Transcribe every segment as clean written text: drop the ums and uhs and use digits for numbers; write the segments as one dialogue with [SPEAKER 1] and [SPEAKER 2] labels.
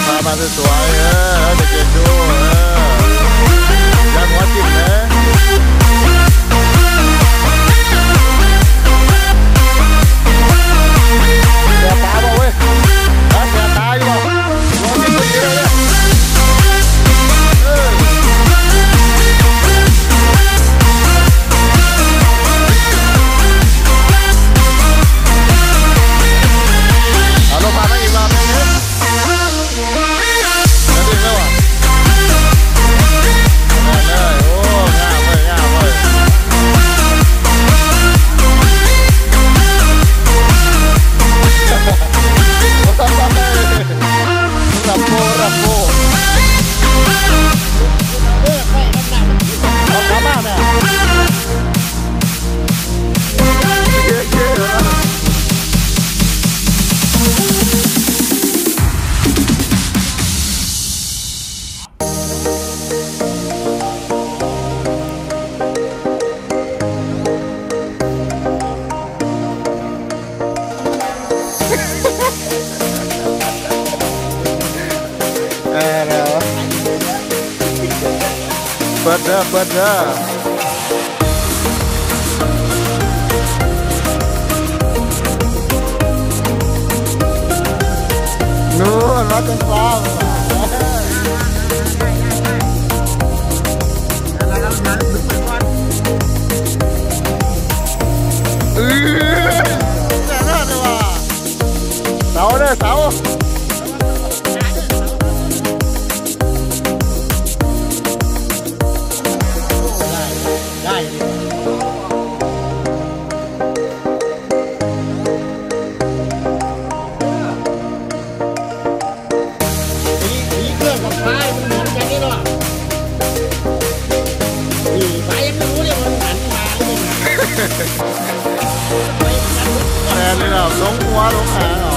[SPEAKER 1] มาสวยๆจะเก็บดูยังหัวจิ้มนะเสียตาบ่เว้ยเสียตาอยู่บ่รอจิ้มคนเดียวเลยเอาลงมาไม่อีกรอบนึงเนี่ยจะดึงแล้วอ่ะเลยโอ้ง่ายเว้ยง่ายเว้ยรับโบรับโบรับมากเนี่ยเปิดเด้อเปิดเด้อนู่นรถเป็นฟ้าเสาเด้อเสาแทนเลยเหรอลงหัวลงหางเหรอ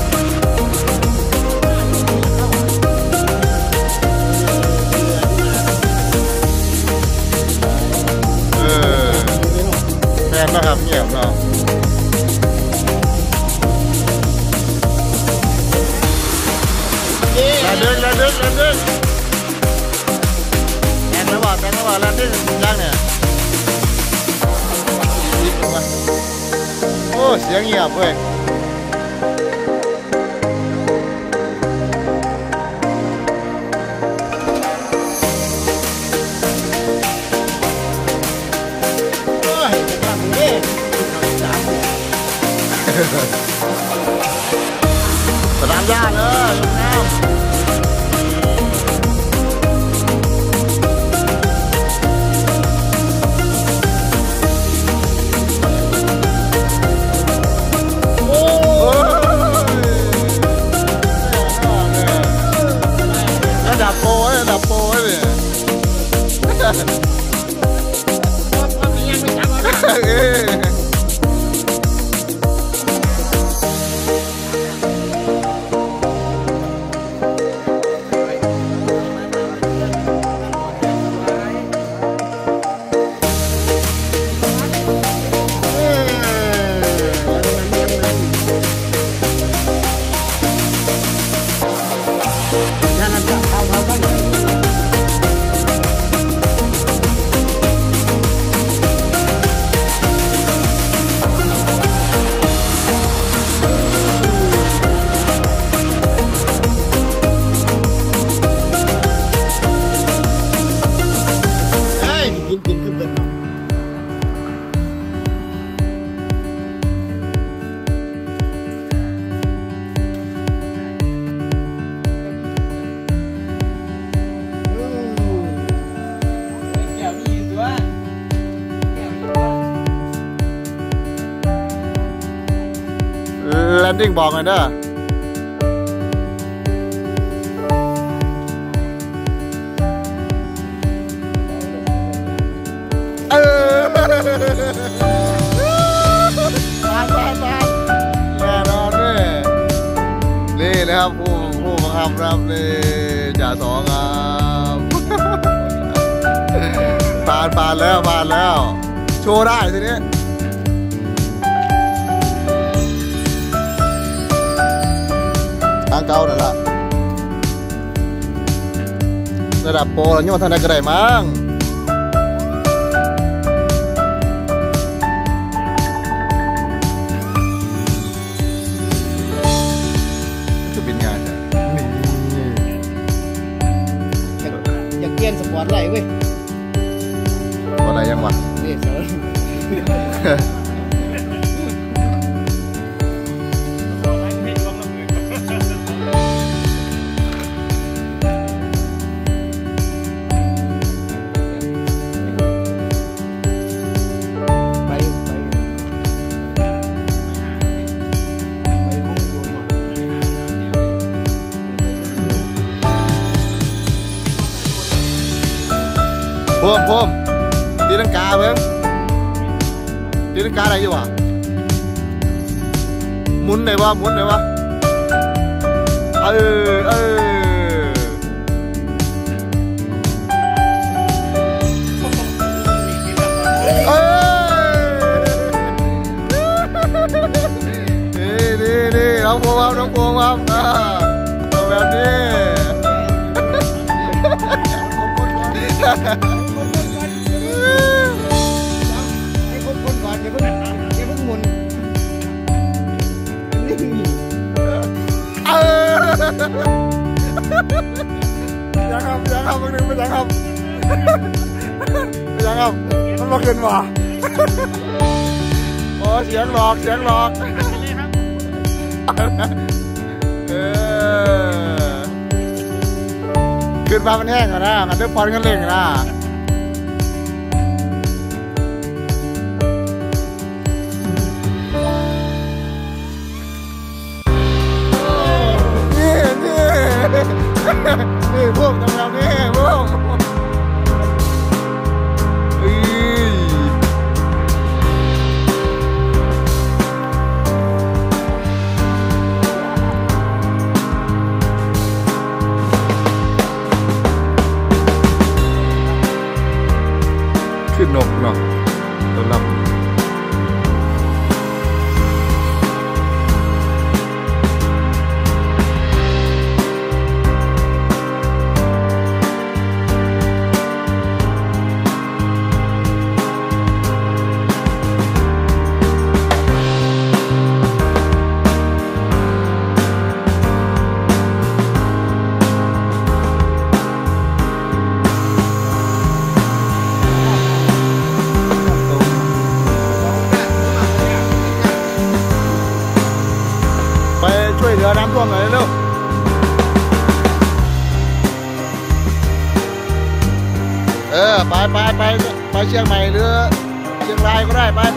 [SPEAKER 1] แทนนะครับเงียบเนาะแล้วดึงแล้วดึงแล้วดึงแทนแล้วบอกแทนแล้วบอกแล้วดึงย่างเนี่ยโอ้เสียงเงียบเว้ยโอ้ยจะทำนี่สนามหญ้าเลยลูกน้ำดับโป้เลยดับโป้เลยแลนดิ้งบอกหน่อยเด้อแน่นอนเลยนี่นะครับผู้บังคับครับนี่จ่าสองครับผ่านแล้วโชว์ได้ทีนี้ทางเก่านั่นแหละระดับโปรแล้วโยนทางใดก็ได้มั้งคือเป็นงานนี่
[SPEAKER 2] อยากเปลี่ยนสปอร์ตไลท์เว้ย
[SPEAKER 1] อะไรยังวะ
[SPEAKER 2] นี่เสริม
[SPEAKER 1] พมตีลังกาเพิ่งตีลังกาอะไรอยู่วะหมุนไหนวะหมุนไหนวะเอนี่น้องพวงครับน้องพวงครับเอาแบบนี้
[SPEAKER 2] ให้ครบคนก่อนอย่าเพิ่งหมุน
[SPEAKER 1] ยังครับมึงนึงไม่ยังครับมันมาขึ้นว่ะโอ้เสียงหลอกขึ้นมามันแห้งนะกันด้วยพรกันเล่งนะนี่พวกทำงานนี่พวกขึ้นนกเนาะตัวลำช่วยเหลือน้ำท่วมหน่อยเร็วไปเชียงใหม่หรือเชียงรายก็ได้ไป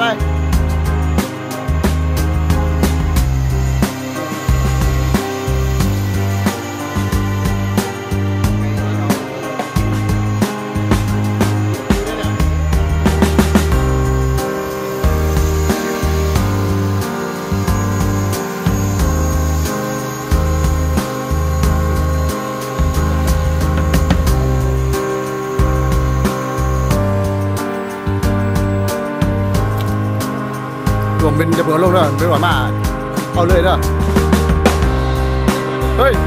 [SPEAKER 1] ผมเป็นจะเปิดโลกเด้อเป็นหวานมากเอาเลยเด้อเฮ้ย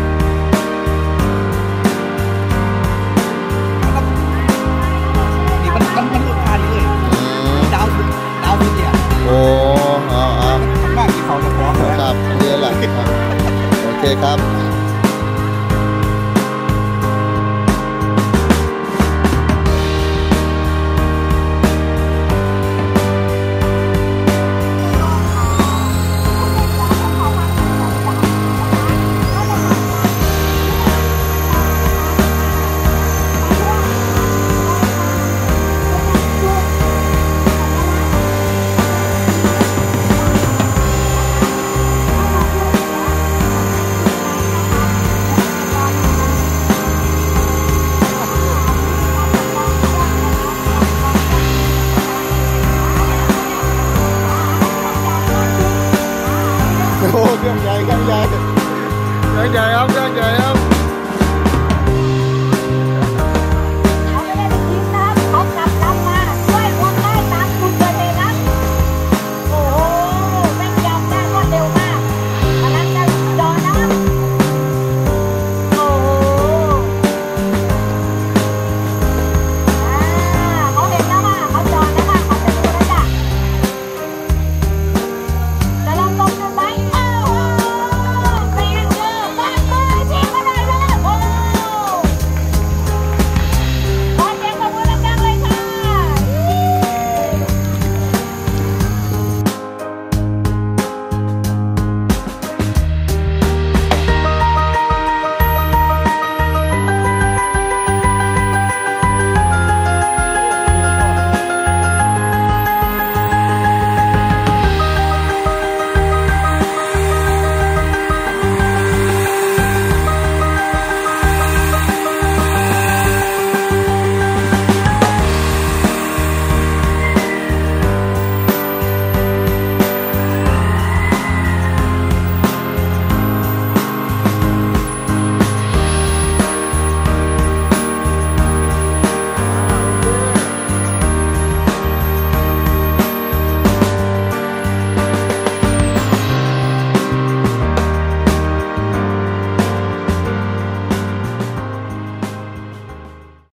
[SPEAKER 2] นี่มันลูกค้าเลยดาวสุดเดียว
[SPEAKER 1] โอ้
[SPEAKER 2] มันมากที่เขาจะฟ้องเลย
[SPEAKER 1] ครับเรียนแหละโอเคครับ